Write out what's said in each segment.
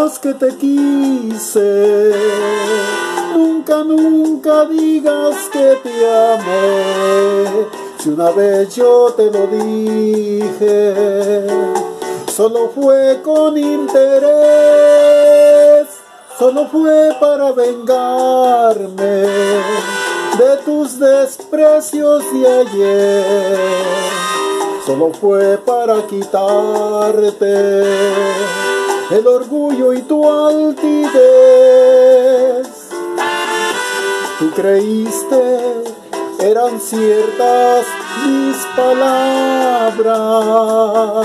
más que te quise. Nunca, nunca digas que te amé, si una vez yo te lo dije. Solo fue con interés, solo fue para vengarme de tus desprecios de ayer. Solo fue para quitarte el orgullo y tu altivez. Tú creíste eran ciertas mis palabras.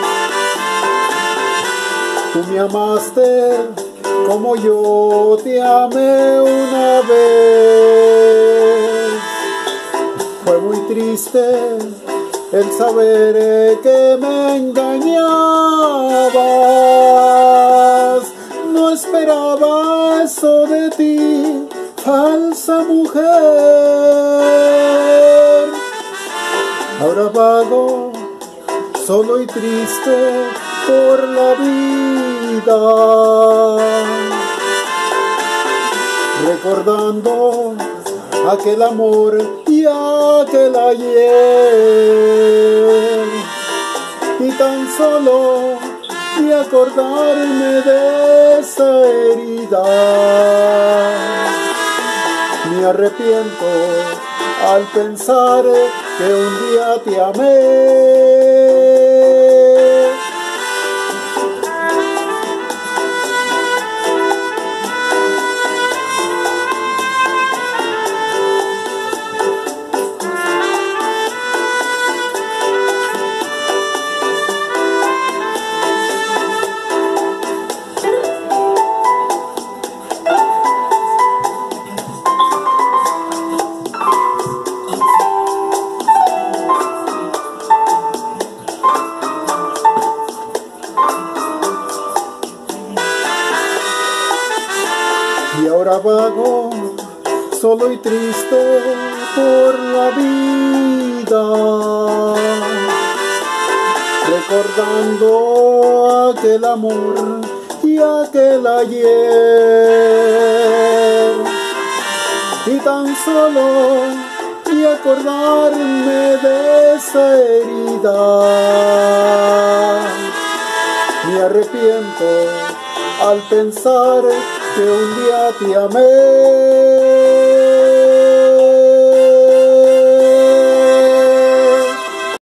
Tú me amaste como yo te amé una vez. Fue muy triste el saber que me engañabas. No esperaba eso de ti, falsa mujer. Ahora vago, solo y triste por la vida, recordando aquel amor y aquel ayer. Y tan solo de acordarme de esa herida, me arrepiento al pensar que un día te amé. Y ahora vago, solo y triste por la vida, recordando aquel amor y aquel ayer. Y tan solo de acordarme de esa herida, me arrepiento al pensar que un día te amé.